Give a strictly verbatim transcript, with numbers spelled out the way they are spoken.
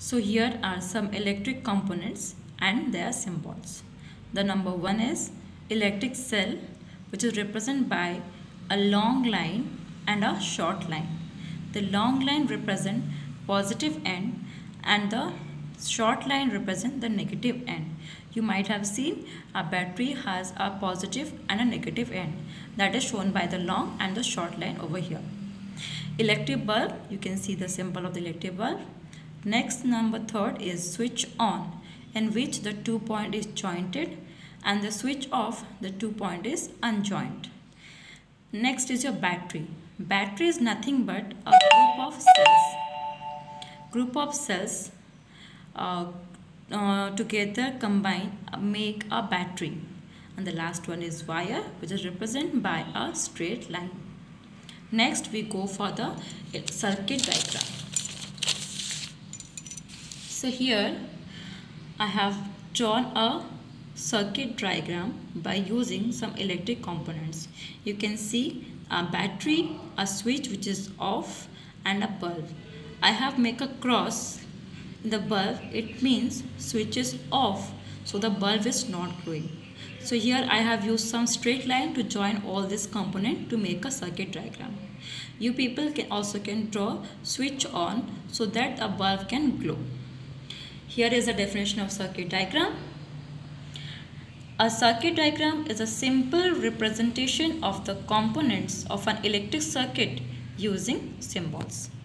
So here are some electric components and their symbols. The number one is electric cell, which is represented by a long line and a short line. The long line represent positive end and the short line represent the negative end. You might have seen a battery has a positive and a negative end. That is shown by the long and the short line over here. Electric bulb, you can see the symbol of the electric bulb. Next, number third is switch on, in which the two point is jointed, and the switch off, the two point is unjoined. Next is your battery. Battery is nothing but a group of cells. Group of cells uh, uh, together combine uh, make a battery. And the last one is wire, which is represented by a straight line. Next, we go for the circuit diagram. So here I have drawn a circuit diagram by using some electric components. You can see a battery, a switch which is off, and a bulb. I have make a cross in the bulb. It means switch is off, so the bulb is not glowing. So here I have used some straight line to join all this component to make a circuit diagram. You people can also can draw switch on so that a bulb can glow. Here is a definition of circuit diagram. A circuit diagram is a simple representation of the components of an electric circuit using symbols.